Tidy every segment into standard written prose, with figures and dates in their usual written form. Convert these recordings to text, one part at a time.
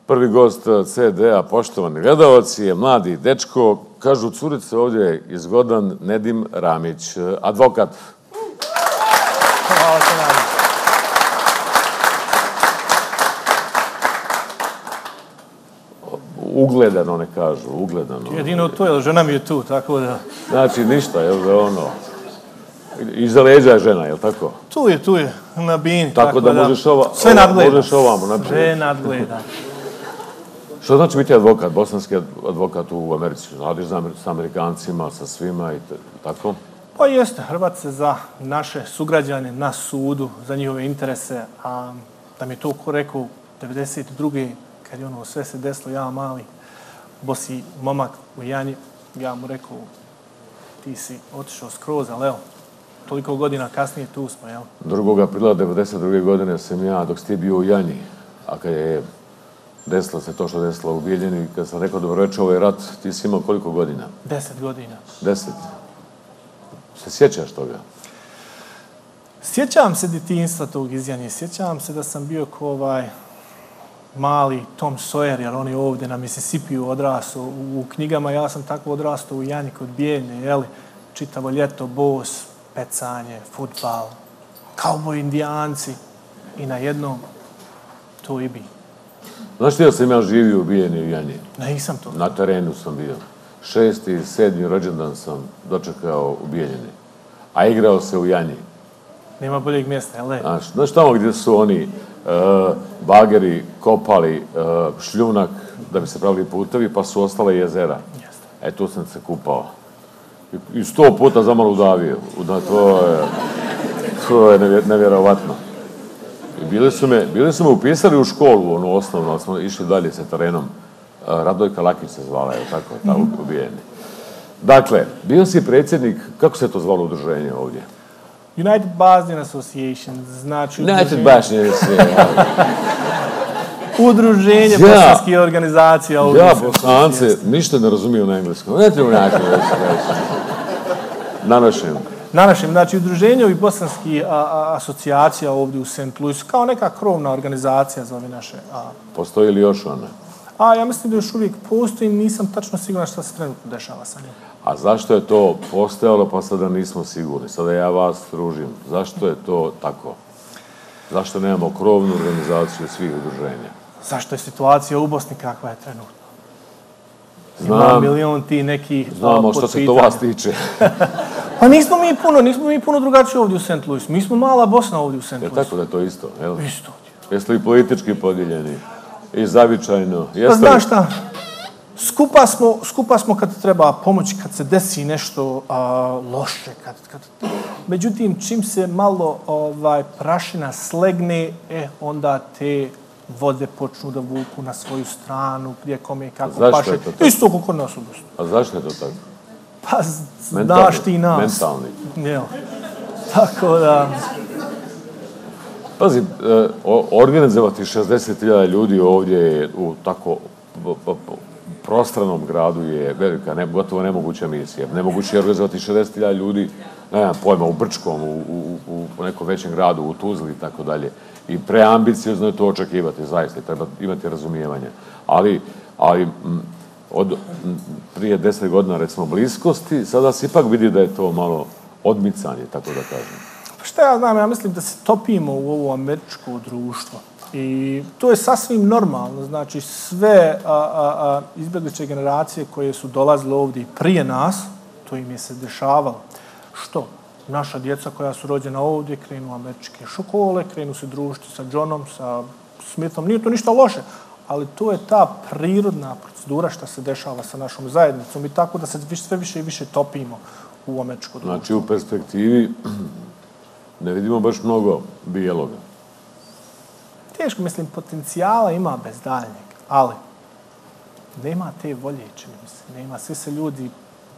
Prvi gost CD-a, poštovani gledalci, je mladi dečko, kažu curice ovdje je zgodan, Nedim Ramić, advokat. Hvala se nam. Ugledano ne kažu, ugledano. Jedino to, jer žena mi je tu, tako da... Znači ništa, jel da ono... Iza leđa je žena, jel tako? Tu je, na bini. Tako da možeš sve nadgleda. Možeš ovamo naprijed. Sve nadgleda. Što znači biti advokat, bosanski advokat u Americi? Radiš sa Amerikancima, sa svima i tako? Pa jeste, Hrvat se za naše sugrađane na sudu, za njihove interese, a da mi je to ko rekao 92. kad je ono sve se desilo, ja mali bosi momak u Janji, ja mu rekao ti si otišao skroz, ali evo, toliko godina kasnije tu smo, jel? 2. aprila 92. godine sam ja, dok si ti bio u Janji, a kad je desilo se to što desilo u Bijeljini, kad sam rekao dobroveče, ovo je rat, ti si imao koliko godina? 10 godina. 10. Se sjećaš toga? Sjećam se djetinjstva tog iz Janje, sjećam se da sam bio ko mali Tom Sawyer, jer on je ovdje na Mississippiju odrastao u knjigama, ja sam tako odrastao u Janji kod Bijeljne, jeli, čitavo ljeto, bos, pecanje, fudbal, kauboj indijanci i na jednom to i bi. Znaš ti da sam ja živio u Bijeljini u Janji? Nisam to. Na terenu sam bio. 6. i 7. rođendan sam dočekao u Bijeljini, a igrao se u Janji. Nema boljeg mjesta, jel? Znaš tamo gdje su oni bageri kopali šljunak da bi se pravili putevi, pa su ostale jezera. Jeste. Tu sam se kupao. I 100 puta zamalo udavio. To je nevjerovatno. I bili su me upisali u školu, ono osnovno, ali smo išli dalje sa terenom. Radojka Lakić se zvala, je tako? Ta ubijeni. Dakle, bio si predsjednik, kako se to zvalo udruženje ovdje? United Bosnian Association, znači... United Bosnian Association. Udruženje bosanskih organizacija. Ja, Bosance, ništa ne razumiju na engleskom. Ne treba nekako reći. Na našem, znači udruženje ovih bosanskih asocijacija ovdje u St. Louisu, kao neka krovna organizacija za ove naše... Postoji li još ona? Ja mislim da još uvijek postoji, nisam tačno siguran šta se trenutno dešava sa njim. A zašto je to postojalo, pa sada nismo sigurni? Sada ja vas družim. Zašto je to tako? Zašto nemamo krovnu organizaciju svih udruženja? Zašto je situacija u Bosni kakva je trenutno? Ima milion ti nekih Znamo što se to vas tiče. Pa nismo mi puno drugačiji ovdje u St. Louis. Mi smo mala Bosna ovdje u St. Louis. Je tako da je to isto, jel? Isto. Jeste li politički podijeljeni? I zavičajno? Pa znaš šta? Skupa smo kad treba pomoći, kad se desi nešto loše. Međutim, čim se malo prašina slegne, onda te vode počnu da vuku na svoju stranu, gdje kome kako paše. Isto kako kod nas u Bosni. A zašto je to tako? Pa znaš ti nas. Mentalni. Jel. Tako da... Pazi, organizovati 60.000 ljudi ovdje u tako prostranom gradu je velika, gotovo nemoguća misija. Nemoguće je organizovati 60.000 ljudi, nemam pojma, u Brčkom, u nekom većem gradu, u Tuzli i tako dalje. I preambiciozno je to očekivati, zaista, treba imati razumijevanje. Ali od prije 10 godina, recimo, bliskosti, sada se ipak vidi da je to malo odmicanje, tako da kažem. Šta ja znam, ja mislim da se topimo u ovo američko društvo. I to je sasvim normalno. Znači, sve izbjegličke generacije koje su dolazile ovdje i prije nas, to im je se dešavalo. Što? Naša djeca koja su rođena ovdje krenu u američke škole, krenu se družiti sa Johnom, sa Smithom. Nije to ništa loše, ali to je ta prirodna procedura što se dešava sa našom zajednicom i tako da se sve više i više topimo u američko društvo. Znači, u perspektivi ne vidimo baš mnogo bijeloga. Teško, mislim, potencijala ima bez daljnjeg, ali nema te volje, čini mi se. Nema, svi se ljudi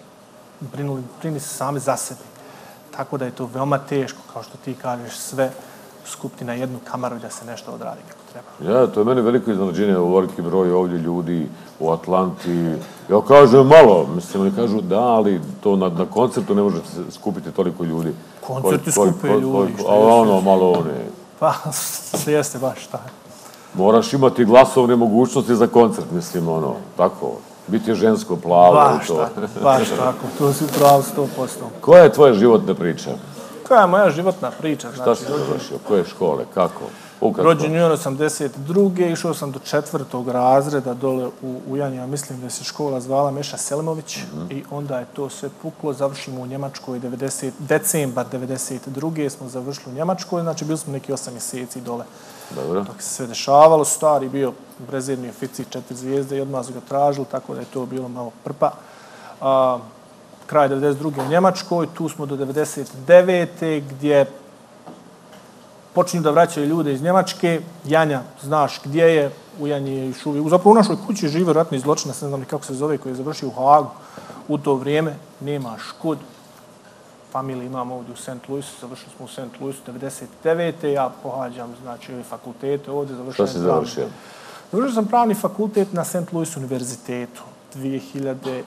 brini se sami za sebe. Tako da je to veoma teško, kao što ti kažeš, sve skupiti na jednu kamaru da se nešto odradi kako treba. Ja, to je meni veliko iznenađenje, veliki broj ovdje ljudi u Atlanti. Ja kažem malo, mislim, oni kažu da, ali to na koncertu ne može se skupiti toliko ljudi. Koncerti skupe ljudi. A ono, malo one. Pa, jeste baš tako. Moraš imati glasovne mogućnosti za koncert, mislim, ono, tako. Biti žensko plavo i to. Baš tako, to si pravo 100%. Koja je tvoja životna priča? Koja je moja životna priča? Šta si završio? Koje škole? Kako? Rođen je 82. Išao sam do 4. razreda dole u Ujani, ja mislim da se škola zvala Meša Selimović i onda je to sve puklo. Završimo u Njemačkoj decembar 92. smo završili u Njemačkoj, znači bili smo neki 8 mjeseci dole. Dobro. Dok se sve dešavalo, stari bio rezervni oficir 4 zvijezde i odmah su ga tražili, tako da je to bilo malo prpa. Kraj 92. u Njemačkoj, tu smo do 99. gdje počinju da vraćaju ljude iz Njemačke. Janja, znaš gdje je, u Janji je još uvijek. Zapravo u našoj kući žive ratni zločinac, ne znam ni kako se zove, koji je završio u Hagu u to vrijeme. Nemaš kud. Familiju imamo ovdje u St. Louisu, završili smo u St. Louisu 99. Ja pohađam, znači, ove fakultete ovdje. Što si završio? Završio sam pravni fakultet na St. Louis univerzitetu 2008.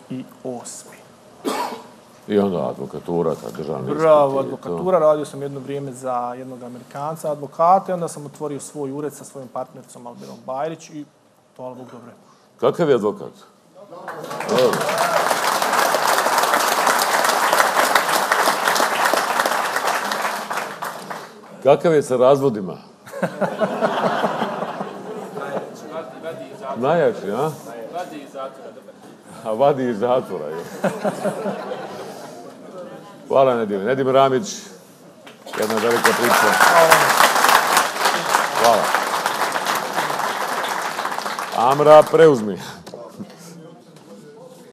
I onda advokatura, ta državna ispit. Bravo, advokatura. Radio sam jedno vrijeme za jednog Amerikanca, advokata, i onda sam otvorio svoj ured sa svojom partnericom Albinom Bajrić i hvala Bog dobro. Kakav je advokat? Dobro. Kakav je sa razvodima? Najjači, a? Vadi iz zatvora. A vadi iz zatvora, je. Hvala, Nedim. Nedim Ramić, jedna velika priča. Hvala. Amra, preuzmi.